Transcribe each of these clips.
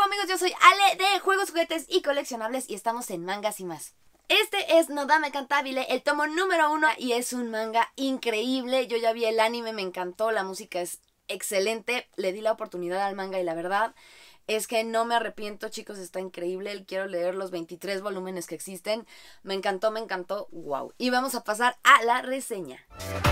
amigos? Yo soy Ale de Juegos, Juguetes y Coleccionables y estamos en Mangas y Más. Este es Nodame Cantabile, el tomo número 1 y es un manga increíble. Yo ya vi el anime, me encantó, la música es excelente, le di la oportunidad al manga y la verdad es que no me arrepiento, chicos, está increíble. Quiero leer los 23 volúmenes que existen. Me encantó, wow. Y vamos a pasar a la reseña.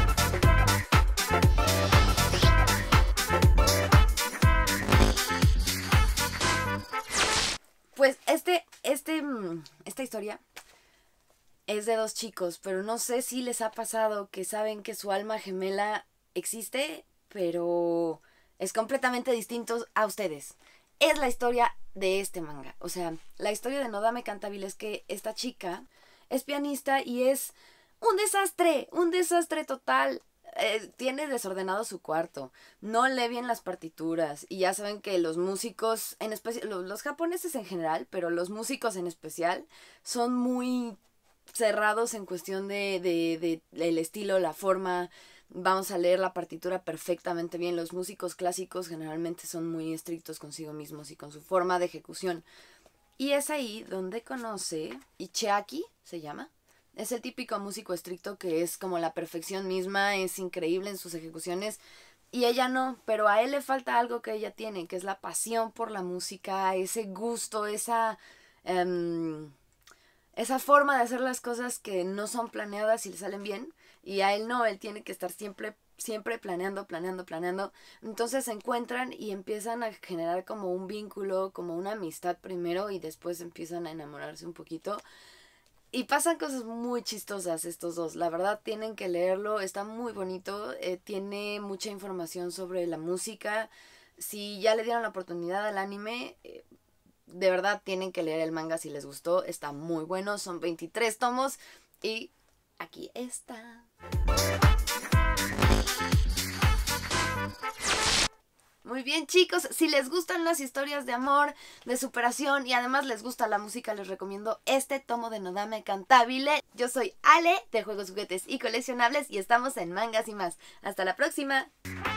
Pues esta historia es de dos chicos, pero no sé si les ha pasado que saben que su alma gemela existe, pero es completamente distinto a ustedes. Es la historia de este manga. O sea, la historia de Nodame Cantabile es que esta chica es pianista y es un desastre total. Tiene desordenado su cuarto, no lee bien las partituras y ya saben que los músicos, en especial los japoneses en general, pero los músicos en especial son muy cerrados en cuestión de el estilo, la forma. Vamos a leer la partitura perfectamente bien. Los músicos clásicos generalmente son muy estrictos consigo mismos y con su forma de ejecución. Y es ahí donde conoce Ichiaki, se llama. Es el típico músico estricto que es como la perfección misma, es increíble en sus ejecuciones. Y ella no, pero a él le falta algo que ella tiene, que es la pasión por la música, ese gusto, esa forma de hacer las cosas que no son planeadas y le salen bien. Y a él no, él tiene que estar siempre planeando. Entonces se encuentran y empiezan a generar como un vínculo, como una amistad primero y después empiezan a enamorarse un poquito. Y pasan cosas muy chistosas estos dos. La verdad tienen que leerlo, está muy bonito, tiene mucha información sobre la música. Si ya le dieron la oportunidad al anime, de verdad tienen que leer el manga si les gustó. Está muy bueno, son 23 tomos y aquí está. Muy bien, chicos, si les gustan las historias de amor, de superación y además les gusta la música, les recomiendo este tomo de Nodame Cantabile. Yo soy Ale de Juegos, Juguetes y Coleccionables y estamos en Mangas y Más. Hasta la próxima.